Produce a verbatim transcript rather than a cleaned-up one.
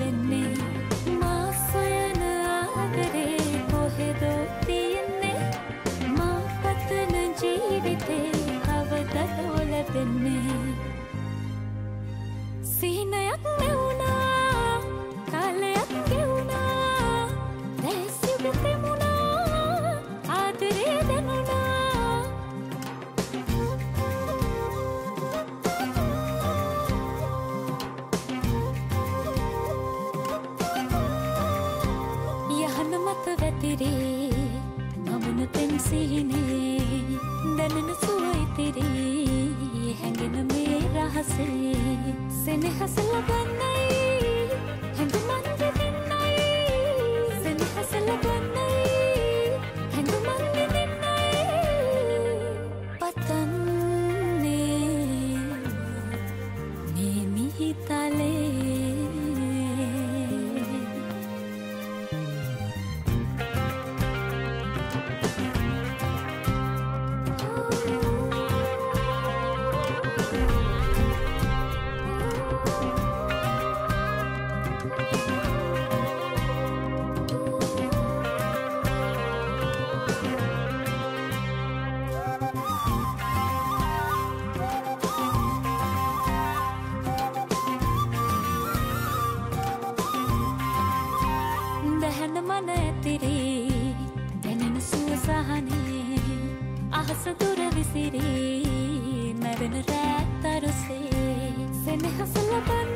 වෙන්නේ මා සොයන ආදරේ කොහෙදෝ තියෙන්නේ මා පතන ජීවිතේ කවදද ලැබෙන්නේ සිහිනයක් නෙවුණා කාලයක් ගෙවුණා දැසිව තෙමුණා ආදරේ දැනුණා යහන මත වැතිරේ මමන පෙම් සිහිනේ දැනෙන සුව ඉතිරේ හැඟෙන මේ රහසේ සෙනෙහස ලබන්නයි හැඟුමන් දෙන්නයි සෙනෙහස ලබන්නයි හැඟුමන් දෙන්නයි පතන්නේ මේ මිහිතලේ දැහැන මන ඇතිරේ දැනෙන සුව සහනේ අහස දුර විසිරේ මැවෙන රැත් අරුසේ සෙනෙහස ලබන